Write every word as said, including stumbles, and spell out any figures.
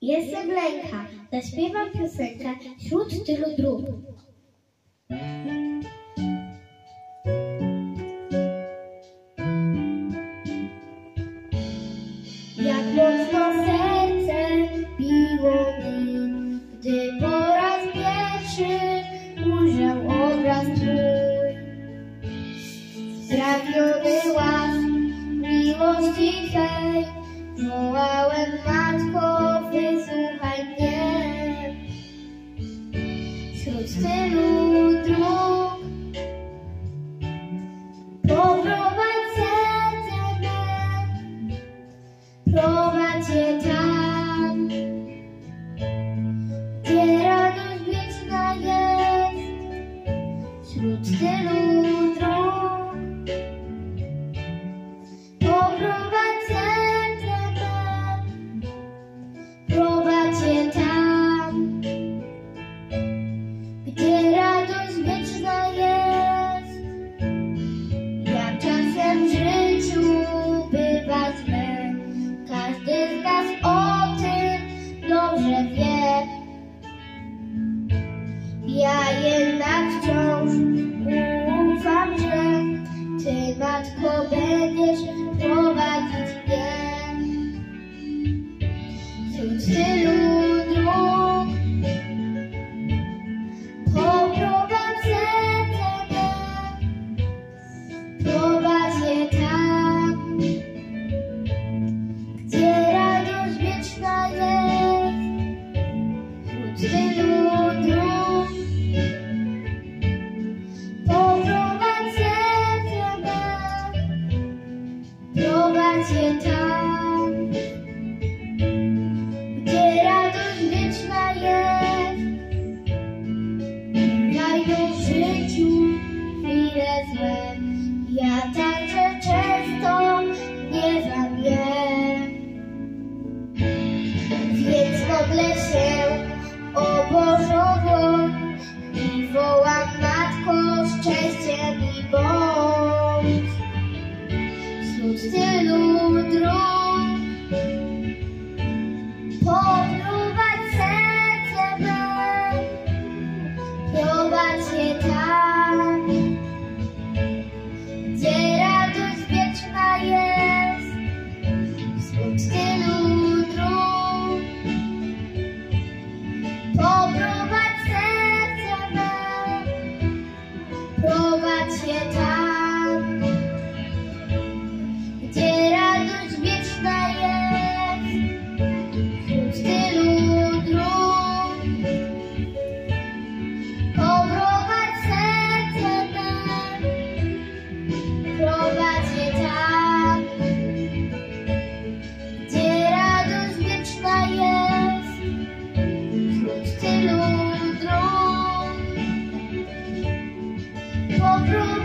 Jestem Lenka, zaśpiewam piosenkę wśród tylu dróg. Jak mocno serce biło mi, gdy po raz pierwszy ujrzał obraz Twój. Spragniony łask miłości Twej, wołałem: Matko, wysłuchaj mnie. Wśród tylu dróg poprowadź serce me, prowadź je tam, gdzie radość wieczna jest. Wśród tylu dróg poprowadź serce me, prowadź je tam, gdzie radość wieczna jest. Jak czasem w życiu bywa źle, każdy z nas o tym dobrze wie. Ja jednak wciąż ufam, że Ty, Matko, będziesz prowadzić mnie. Wśród tylu dróg poprowadź serce me, prowadź je tam, gdzie radość wieczna jest. Wśród tylu dróg poprowadź serce me, prowadź je tam, gdzie radość wieczna jest. Mijają w życiu chwile złe, ja także często gniewam je. Więc modlę się o Bożą dłoń i wołam: Matko, szczęście mi bądź. Wśród tylu dróg poprowadź serce me, prowadź je tam, gdzie radość wieczna jest. Wśród tylu dróg poprowadź serce me, prowadź je tam, gdzie radość wieczna jest. Wśród tylu dróg poprowadź serce me, prowadź je tam, gdzie radość wieczna jest. Wśród tylu dróg poprowadź